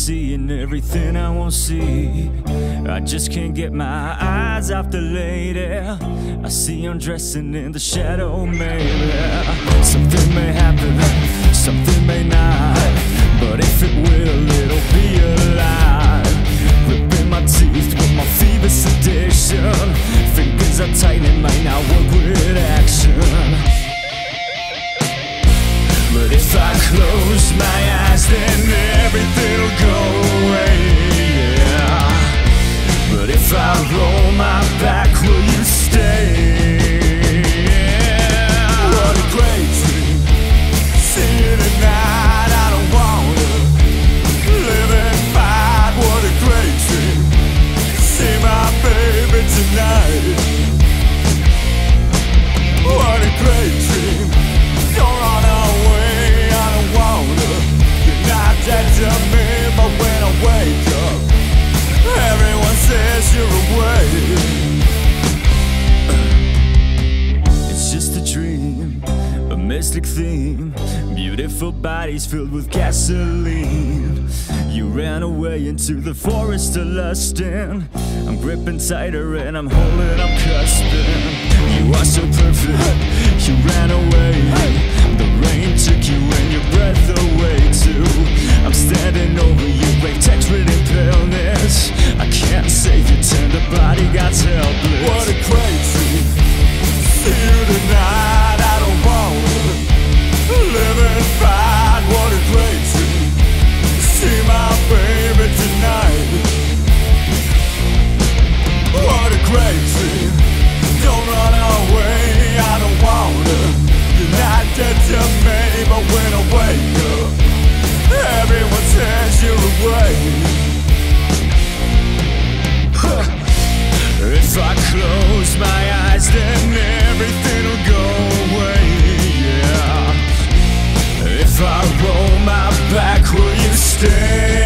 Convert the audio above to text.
seeing everything I won't see. I just can't get my eyes off the lady I see undressing in the shadow, maybe. Something may happen, something may not, but if it will, it'll be alive. Ripping my teeth with my fever sedation. Fingers are tightening, might not work with action. But if I close my eyes, then everything'll go away, yeah. But if I roll my back, will you stay? Yeah. What a great dream. See you tonight, I don't wanna live and fight. What a great dream. See my baby tonight. What a great dream. Don't run away, I don't wanna. You're not dead to me, but when I wake up, everyone says you're away. It's just a dream, a mystic theme. Beautiful bodies filled with gasoline. You ran away into the forest of lusting. I'm gripping tighter and I'm holding, I'm cusping. You are so perfect, you ran away. The rain took you and your breath away too. I'm standing over you, wave text written paleness. I can't save your tender body, God's helpless. What a great dream. See you tonight, I don't wanna live and fight. What a great dream. See my baby tonight. What a great dream. Don't run away, I don't wanna. You're not dead to me, but when I wake up, everyone says you're away. If I close my eyes, then everything'll go away, yeah. If I roll my back, will you stay?